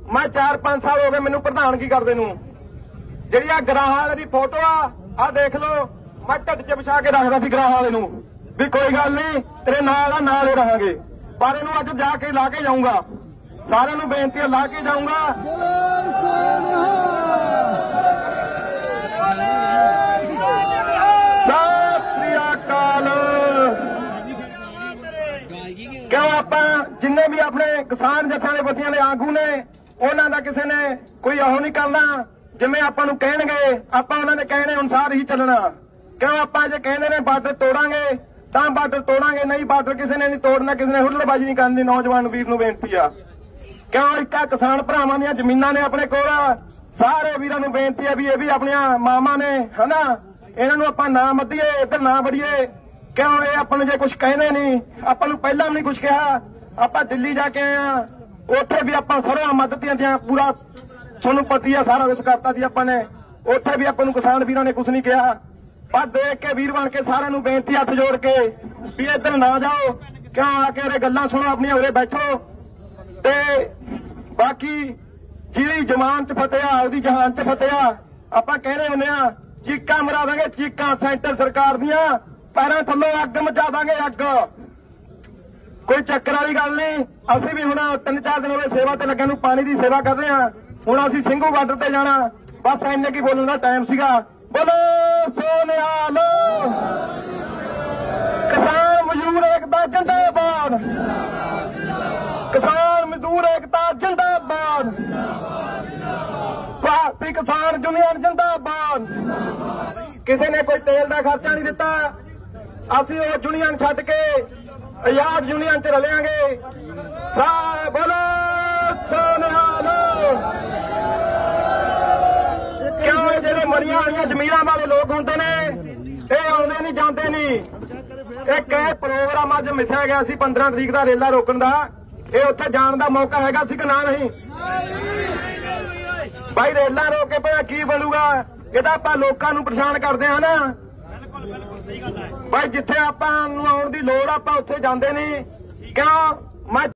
मैं 4-5 साल हो गए मैनू प्रधानगी करदे नूं। जिहड़ी आ गराहां वाले दी फोटो आ देख लो, मैं ढिड च विछा के रखदा सी गराहां वाले नूं भी कोई गल नहीं तेरे नाल ही रहांगे, पर इहनूं अज जाके ला के जाऊंगा। सारिआं नूं बेनती ला के जाऊंगा। सत श्री अकाल। क्यों आपां जिन्ने भी अपने किसान जथेबंदियां दे आगू ने उन्हां दा किसी ने कोई ओह नहीं करना, जिवें आपां नूं कहणगे आपां उन्हां दे कहणे अनुसार ही चलना। क्यों आपां जे कहंदे ने बार्डर तोड़ांगे तां बार्डर तोड़ांगे, नहीं बार्डर किसी ने नहीं तोड़ना, किसी ने हुल्लड़बाजी नहीं करनी। नौजवान वीर नूं बेनती आ, क्यों एक किसान भरावां दीयां जमीनां ने अपने कोल, सारे वीरां नूं बेनती है भी ये भी अपनियां मावां ने है ना, इन्हां नूं आपां ना मद्दीए इधर ना वड़ीए। क्यों ये आपां नूं जे कुछ कहने नहीं, आपां नूं पहलां भी नहीं कुछ कहा। आपां दिल्ली जाके आए आ, उत्थे भी आपां सरवां मददियां दियां पूरा तुहानूं पता है सारा कुछ करता जी आपां ने, उत्थे भी आपां नूं किसान वीरां ने कुछ नहीं कहा। पर देख के वीर बन के सारिआं नूं बेनती हथ जोड़ के भी इधर ना जाओ, क्यों आके उरे गल्लां सुनो, अपनी उरे बैठो। ते बाकी जिहड़ी जमान च फतेहा ਉਹਦੀ जहान च फतेहा आपां कहने हुंदे आ, चीकां मरा दांगे चीकां सेंटर सरकार दियां, पैरां थल्लों अग मचा दांगे अग। कोई चक्कर वाली गल नहीं। असीं भी हुण 3-4 दिन होए सेवा ते लग्गे नूं पानी दी सेवा कर रहे हां। हुण असीं ਸਿੰਘੂ बार्डर ते जाना, बस इन्ने की बोलण दा टाइम सीगा। बोलो सोनिहाल। किसान मजदूर एकता जिंदाबाद, किसान मजदूर एकता जिंदाबाद, भारती किसान यूनियन जिंदाबाद। किसी ने कोई तेल का खर्चा नहीं दिता, असीं वो यूनियन छड्ड के आजाद यूनियन च रलियांगे। सारे बोलो सोनिहाल। क्यों ਜਿਹੜੇ ਮਰੀਆਂ ਹੋਈਆਂ ਜ਼ਮੀਰਾਂ ਵਾਲੇ ਲੋਕ ਹੁੰਦੇ ਨੇ ਇਹ ਆਉਂਦੇ ਨਹੀਂ ਜਾਂਦੇ ਨਹੀਂ। ਇੱਕ ਇਹ ਪ੍ਰੋਗਰਾਮ ਅੱਜ ਮਿਥਿਆ ਗਿਆ ਸੀ 15 ਤਰੀਕ ਦਾ ਰੇਲਾ ਰੋਕਣ ਦਾ, ਇਹ ਉੱਥੇ ਜਾਣ ਦਾ ਮੌਕਾ ਹੈਗਾ ਸੀ ਕਿ ਨਾ ਨਹੀਂ? ਭਾਈ ਰੇਲਾ ਰੋਕ ਕੇ ਪਤਾ ਕੀ ਬਣੂਗਾ? ਇਹਦਾ ਆਪਾਂ ਲੋਕਾਂ ਨੂੰ ਪਰੇਸ਼ਾਨ ਕਰਦੇ ਹਾਂ ਨਾ। ਭਾਈ ਜਿੱਥੇ ਆਪਾਂ ਨੂੰ ਆਉਣ ਦੀ ਲੋੜ ਆਪਾਂ ਉੱਥੇ ਜਾਂਦੇ ਨਹੀਂ। ਕਿਉਂ? ਮੈਂ